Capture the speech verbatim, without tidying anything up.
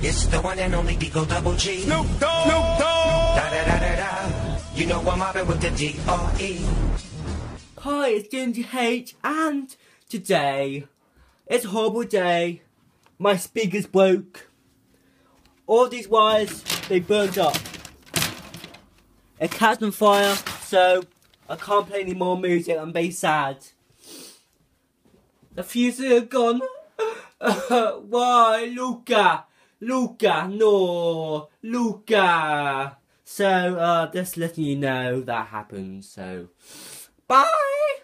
It's the one and only Digo Double G. Snoop Dogg. Snoop Dogg. Da da da da da. You know I'm mobbing with the D R E. Hi, it's Ginger H, and today it's a horrible day. My speakers broke. All these wires, they burnt up. It catch on fire, so I can't play any more music. I'm very sad. The fuses are gone. Why, Luca? Luca, no, Luca. So, uh, just letting you know that happened. So, bye.